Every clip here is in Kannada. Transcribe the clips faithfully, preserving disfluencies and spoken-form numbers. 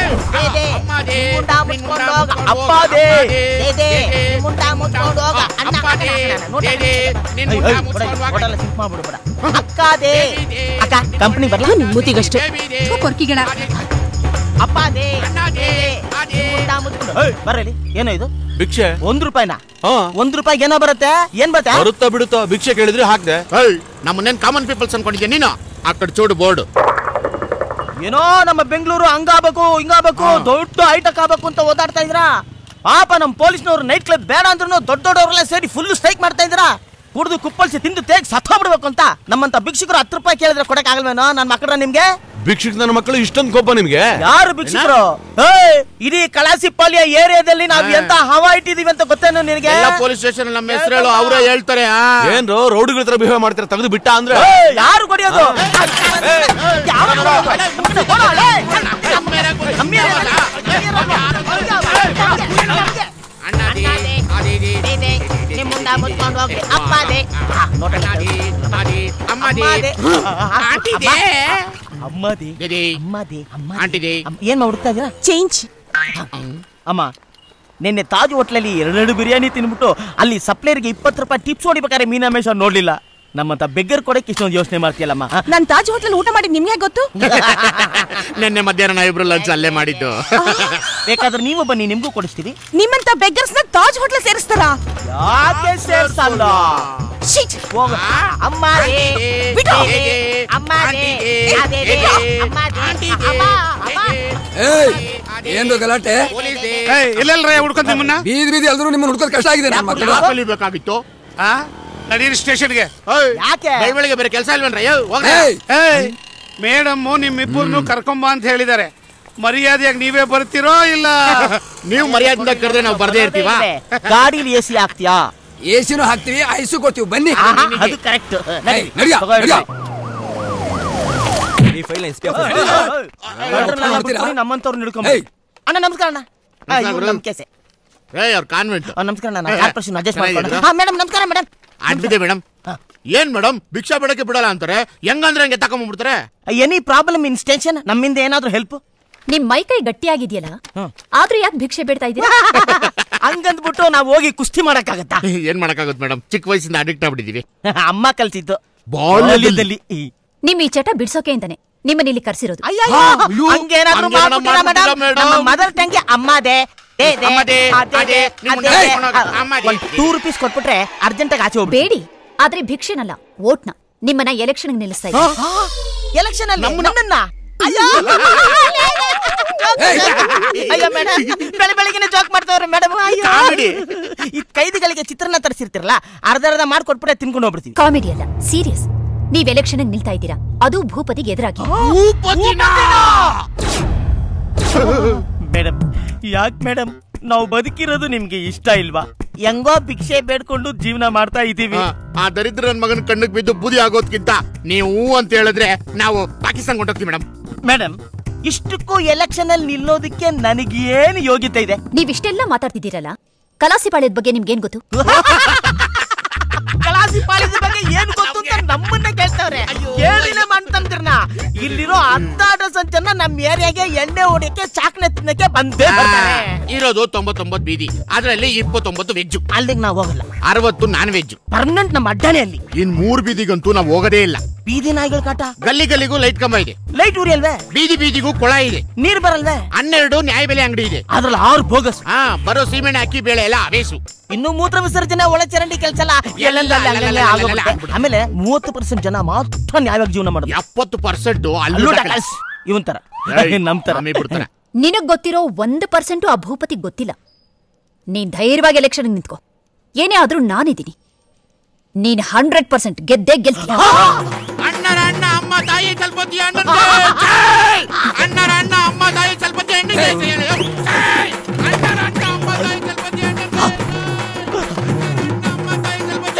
ಕಂಪನಿ ಬರ್ಲಾ ನಿಮ್ ಮೂತಿಗಷ್ಟೇ ಕೊರ್ಕಿಗಳ ಬರ್ರಿ. ಏನೋ ಇದು ಭಿಕ್ಷೆ? ಒಂದ್ ರೂಪಾಯಿನ? ಒಂದ್ ರೂಪಾಯಿಗೆ ಏನೋ ಬರುತ್ತೆ? ಏನ್ ಬರುತ್ತೆ? ಬರುತ್ತಾ ಬಿಡುತ್ತಾ? ಭಿಕ್ಷೆ ಕೇಳಿದ್ರೆ ಹಾಕ್ದೆ. ನಮ್ಮನ್ನೇನ್ ಕಾಮನ್ ಪೀಪಲ್ಸ್ ಅನ್ಕೊಂಡಿದ್ಯಾ ನೀನು? ಆ ಕಡೆ ಚೂಡು ಬೋರ್ಡ್ ಏನೋ ನಮ್ಮ ಬೆಂಗಳೂರು ಹಂಗಾಗಬೇಕು ಹಿಂಗಾಗಬೇಕು ದೊಡ್ಡ ಹೈಟೆಕ್ ಆಗ್ಬೇಕು ಅಂತ ಓದಾಡ್ತಾ ಇದ್ರ. ಪಾಪ ನಮ್ ಪೊಲೀಸ್ನವ್ರು ನೈಟ್ ಕ್ಲಬ್ ಬೇಡ ಅಂದ್ರೂ ದೊಡ್ಡ ದೊಡ್ಡವರೆಲ್ಲ ಸೇರಿ ಫುಲ್ ಸ್ಟ್ರೈಕ್ ಮಾಡ್ತಾ ಇದ್ರ. ಕುಡಿದು ಕುಪ್ಪಳಿಸಿ ತಿಂದು ತೇಗ್ ಸತ್ತ ಬಿಡ್ಬೇಕು ಅಂತ. ನಮ್ಮಂತ ಭಿಕ್ಷಕರು ಹತ್ತು ರೂಪಾಯಿ ಕೇಳಿದ್ರೆ ಕೊಡಕ್ ಆಗಲ್ವೇನೋ? ನನ್ ಮಕ್ಕಳ ನಿಮ್ಗೆ ಭಿಕ್ಷಕ ನನ್ನ ಮಕ್ಕಳು ಇಷ್ಟೊಂದು ಕೋಪ ನಿಮ್ಗೆ? ಯಾರು ಭಿಕ್ಷಕರು? ಇಡೀ ಕಳಾಸಿ ಪಾಳ್ಯ ಏರಿಯಾದಲ್ಲಿ ನಾವ್ ಎಂತ ಹವಾ ಇಟ್ಟಿದೀವಿ ಅಂತ ಗೊತ್ತೇನೋ ನಿನಗೆ? ಪೊಲೀಸ್ ಸ್ಟೇಷನ್ ನಮ್ಮ ಹೆಸರು ಅವರೇ ಹೇಳ್ತಾರೆ. ಏನ್ರೋ ರೌಡಿಗಳ ತರ ಬಿಹೇವ್ ಮಾಡ್ತಾರೆ, ತೆಗೆದು ಬಿಟ್ಟ ಅಂದ್ರೆ ಯಾರು ಕೊಡಿಯೋದು? ಏನ್ ಹುಡುಕ್ತಾ ಇದೀರಾ? ಚೇಂಜ್. ಅಮ್ಮ ನಿನ್ನೆ ತಾಜ್ ಹೋಟ್ಲಲ್ಲಿ ಎರಡೆರಡು ಬಿರಿಯಾನಿ ತಿನ್ಬಿಟ್ಟು ಅಲ್ಲಿ ಸಪ್ಲೈರ್ಗೆ ಇಪ್ಪತ್ತು ರೂಪಾಯಿ ಟಿಪ್ಸ್ ಹೊಡಿಬೇಕಾದ್ರೆ ಮೀನಾಮೇಶ ನೋಡ್ಲಿಲ್ಲ. ನಮ್ಮಂತ ಬೆಗ್ಗರ್ ಕೊಡಕ್ಕೆ ಇಷ್ಟೊಂದು ಯೋಚನೆ ಮಾಡ್ತೀಯಲ್ಲಮ್ಮ. ನಾನ್ ತಾಜ್ ಹೋಟ್ಲಲ್ಲಿ ಊಟ ಮಾಡಿ ನಿಮ್ಗೆ ಗೊತ್ತು? ನಿನ್ನೆ ಮಧ್ಯಾಹ್ನ ಇಬ್ರು ಲಂಚ್ ಅಲ್ಲೇ ಮಾಡಿದ್ದು. ಬೇಕಾದ್ರೆ ನೀವು ಬನ್ನಿ, ನಿಮ್ಗೂ ಕೊಡಿಸ್ತೀವಿ. ನಿಮ್ಮಂತ ಬೆಗ್ಗರ್ಸ್ ನ ತಾಜ್ ಹೋಟ್ಲ್ ಸೇರಿಸ್ತಾರ? ಯಾಕೆ ಸೇರ್ಸಲ್ಲ? ಏನು ಗಲಾಟೆ? ಎಲ್ಲೆಲ್ರ ಹುಡ್ಕೊಂತ ನಿಮ್ಮನ್ನ ಬೀದಿ ಬೀದಿ ಅಲ್ದ್ರು ನಿಮ್ಮನ್ನ ಹುಡ್ಕೋದ್ ಕಷ್ಟ ಆಗಿದೆ. ಕಲಿಬೇಕಾಗಿತ್ತು. ನಡೀರಿ ಸ್ಟೇಷನ್ಗೆ. ಯಾಕೆ ಬೆಳಿಗ್ಗೆ ಬೇರೆ ಕೆಲಸ ಇಲ್ವೇನ್ರ? ಮೇಡಮ್ ನಿಮ್ಮಿಬ್ಬರನ್ನು ಕರ್ಕೊಂಬ ಅಂತ ಹೇಳಿದ್ದಾರೆ. ಮರ್ಯಾದೆಯಾಗಿ ನೀವೇ ಬರ್ತಿರೋ ಇಲ್ಲ? ನೀವು ಮರ್ಯಾದೆಯಿಂದ ಕರೆದ್ರೆ ನಾವು ಬರ್ದೇ ಇರ್ತೀವ. ಗಾಡಿಲಿ ಎ ಸಿ ಹಾಕ್ತಿಯಾ? ಎಸಿನೂ ಹಾಕ್ತಿವಿ, ಐಸು ಕೊಡ್ತೀವಿ. ಬನ್ನಿ. ಅದು ಕರೆಕ್ಟ್. ನಮ್ಮಂತವ್ರು ಹಿಡ್ಕೊಂಡ್ ಅಣ್ಣ. ನಮಸ್ಕಾರ ಅಣ್ಣ. ಕಾನ್ವೆಂಟ್. ನಮಸ್ಕಾರ ಅಣ್ಣ. ಕಾರ್ಪೊರೇಷನ್ ಅಡ್ಜಸ್ಟ್ ಮಾಡ್ಕೊಂಡು. ಮೇಡಮ್ ನಮಸ್ಕಾರ. ಮೇಡಮ್ ಅಡ್ವಿದೆ ಮೇಡಮ್. ಏನ್ ಮೇಡಮ್ ಭಿಕ್ಷಾ ಬಿಡಕ್ಕೆ ಬಿಡಲ್ಲ ಅಂತಾರೆ, ಹೆಂಗಂದ್ರೆ ಹಂಗೆ ತಕೊಂಡ್ಬಿಡ್ತಾರೆ. ಎನಿ ಪ್ರಾಬ್ಲಮ್ ಇನ್ ಸ್ಟೇಷನ್ ನಮ್ಮಿಂದ ಏನಾದ್ರೂ ಹೆಲ್ಪ್? ನಿಮ್ ಮೈ ಕೈ ಗಟ್ಟಿಯಾಗಿದ್ಯಲ್ಲ, ಆದ್ರೂ ಯಾಕೆ ಭಿಕ್ಷೆ ಬೇಡ್ತಾ ಇದೀರಾ? ಹಂಗಂದ್ಬಿಟ್ಟು ನಾವ್ ಹೋಗಿ ಕುಸ್ತಿ ಮಾಡಕ್ಕಾಗತ್ತಾ? ಏನ್ ಮಾಡಕ್ಕಾಗುತ್ತೆ ಮೇಡಮ್, ಚಿಕ್ಕ ವಯಸ್ಸಿಂದ ಅಡಿಕ್ಟ್ ಆಗ್ಬಿಟ್ಟಿದೀವಿ. ಅಮ್ಮ ಕಲ್ಸಿದ್ದು ಬಾಲ್ಯದಲ್ಲಿ. ನಿಮ್ ಈ ಚಟ ಬಿಡ್ಸೋಕೆ ಅಂತಾನೆ ನಿಮ್ಮನ್ನ ಇಲ್ಲಿ ಕರ್ಸಿರೋದು. ಹಂಗೇನಾದ್ರೂ ಮದರ್ ಟಂಗೆ ಅಮ್ಮದೇ ಟೂ ರುಪೀಸ್ ಕೊಟ್ಬಿಟ್ರೆ ಅರ್ಜೆಂಟ್ ಆಗಿ ಆಚೆ ಹೋಗ್ಬೇಡಿ. ಬೇಡಿ, ಆದ್ರೆ ಭಿಕ್ಷೆನಲ್ಲ, ವೋಟ್ನ ನಿಮ್ಮನ್ನ ಎಲೆಕ್ಷನ್ ನಿಲ್ಲಿಸ್ತಾ ಇದ್ದೀವಿ. ಎಲೆಕ್ಷನ್ ಅಲ್ಲಿ ನಮ್ಮನ್ನ ಅಯ್ಯೋ ಮೇಡಮ್, ಬೆಳೆ ಬೆಳಗ್ಗೆ ಜಾಕ್ ಮಾಡ್ತಾವ್ರೆ ಮೇಡಮ್. ಈ ಕೈದಿಗಳಿಗೆ ಚಿತ್ರಾನ್ನ ತರಿಸಿರ್ತಿರಲ್ಲ, ಅರ್ಧ ಅರ್ಧ ಮಾಡ್ಕೊಟ್ಬಿಟ್ರೆ ತಿನ್ಕೊಂಡು ಹೋಗ್ಬಿಡ್ತೀವಿ. ಕಾಮಿಡಿ ಅಲ್ಲ, ಸೀರಿಯಸ್. ನೀವ್ ಎಲೆಕ್ಷನ್ ನಿಲ್ತಾ ಇದ್ದೀರಾ, ಅದು ಭೂಪತಿಗೆ ಎದುರಾಗಿ. ಮೇಡಮ್ ಯಾಕೆ ಮೇಡಮ್, ನಾವು ಬದುಕಿರೋದು ನಿಮ್ಗೆ ಇಷ್ಟ ಇಲ್ವಾ? ಹೆಂಗೋ ಭಿಕ್ಷೆ ಬೇಡ್ಕೊಂಡು ಜೀವನ ಮಾಡ್ತಾ ಇದೀವಿ. ಆ ದರಿದ್ರ ನನ್ ಮಗನ ಕಣ್ಣಿಗೆ ಬಿದ್ದು ಬೂದಿ ಆಗೋದ್ಕಿಂತ ನೀವು ಅಂತ ಹೇಳಿದ್ರೆ ನಾವು ಪಾಕಿಸ್ತಾನ ಹೊಂಟೋಗ್ತೀವಿ ಮೇಡಮ್. ಮೇಡಮ್ ಇಷ್ಟಕ್ಕೂ ಎಲೆಕ್ಷನ್ ಅಲ್ಲಿ ನಿಲ್ಲೋದಕ್ಕೆ ನನಗೇನು ಯೋಗ್ಯತೆ ಇದೆ? ನೀವ್ ಇಷ್ಟೆಲ್ಲ ಮಾತಾಡ್ತಿದ್ದೀರಲ್ಲ, ಕಲಾಸಿ ಪಾಳ್ಯದ ಬಗ್ಗೆ ನಿಮ್ಗೇನ್ ಗೊತ್ತು? ಕಲಾಸಿ ಪಾಳ್ಯದ ಬಗ್ಗೆ ಏನ್ ಗೊತ್ತು ಅಂತ ನಮ್ಮನ್ನ ಕೇಳ್ತಾವ್ರೆ. ಕೇಳಿನ ಮಾಡ್ತಂದ್ರನ ಇಲ್ಲಿರೋ ಅರ್ಧ ಡಜನ್ ಜನ ನಮ್ ಏರಿಯಾಗೆ ಎಣ್ಣೆ ಹೊಡಿಯಕ್ಕೆ ಚಾಕ್ಲೇಟ್ ತಿನ್ನಕ್ಕೆ ಬಂದೇ ಬರ್ತಾರೆ. ಇರೋದು ತೊಂಬತ್ತೊಂಬತ್ತು ಬೀದಿ, ಅದ್ರಲ್ಲಿ ಇಪ್ಪತ್ತೊಂಬತ್ತು ವೆಜ್. ಅಲ್ಲಿಗೆ ನಾವು ಹೋಗಲ್ಲ. ಅರವತ್ತು ನಾನ್ ವೆಜ್. ಪರ್ಮನೆಂಟ್ ನಮ್ಮ ಅಡ್ಡಾನೆ ಅಲ್ಲಿ. ಇನ್ ಮೂರ್ ಬೀದಿಗಂತೂ ನಾವು ಹೋಗೋದೇ ಇಲ್ಲ. ಬೀದಿ ನಾಯಿಗಳ ಕಾಟ. ಗಲ್ಲಿ ಗಲ್ಲಿಗೂ ಲೈಟ್ ಕಂಬ ಇದೆ. ಲೈಟ್ ಉರಿ ಅಲ್ವೇ? ಬೀದಿ ಬೀದಿಗೂ ಕೊಳ ಇದೆ. ನೀರ್ ಬರಲ್ವೇ? ಹನ್ನೆರಡು ನ್ಯಾಯಬೆಲೆ ಅಂಗಡಿ ಇದೆ. ಅದ್ರಲ್ಲಿ ಆರು ಬೋಗಸ್. ಹಾ, ಬರೋ ಸೀಮೆಣ್ಣೆ ಅಕ್ಕಿ ಬೇಳೆ ಎಲ್ಲ ಅವೇಸು. ಇನ್ನು ಮೂತ್ರ ವಿಸರ್ಜನೆ ಒಳ ಚರಂಡಿ ಕೆಲಸ ಆಮೇಲೆ ಮೂವತ್ತು ಪರ್ಸೆಂಟ್ ಜನ ಮಾತ್ರ ನ್ಯಾಯವಾಗಿ ಜೀವನ ಮಾಡೋದು. ಎಪ್ಪತ್ತು ಪರ್ಸೆಂಟ್ ಇವನ್ ತರ ನಮ್ ತರ ಬಿಡ್ತಾರೆ. ನಿನಗ್ ಗೊತ್ತಿರೋ ಒಂದು ಪರ್ಸೆಂಟು ಆ ಭೂಪತಿಗೆ ಗೊತ್ತಿಲ್ಲ. ನೀನ್ ಧೈರ್ಯವಾಗಿ ಎಲೆಕ್ಷನ್ ನಿಂತ್ಕೋ, ಏನೇ ಆದ್ರೂ ನಾನಿದ್ದೀನಿ. ನೀನ್ ಹಂಡ್ರೆಡ್ ಪರ್ಸೆಂಟ್ ಗೆದ್ದೆ ಗೆಲ್ತೀಯ. ಅಣ್ಣರ ಅಣ್ಣ ಅಮ್ಮ ತಾಯಿ ಚಲ್ಪತಿ ಅಣ್ಣನ ಅಣ್ಣರ ಅಣ್ಣ ಅಮ್ಮ ತಾಯಿ ಚಲ್ಪತಿ ಅಣ್ಣನ ಅಣ್ಣರ ಅಣ್ಣ ಅಮ್ಮ ತಾಯಿ ಚಲ್ಪತಿ ಅಣ್ಣನ ಅಮ್ಮ ತಾಯಿ ಚಲ್ಪತಿ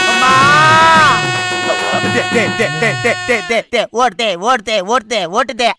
ಅಣ್ಣನ ಓಡ್ದೆ ಓಡ್ದೆ ಓಡ್ದೆ ಓಡ್ದೆ ಓಡ್ದೆ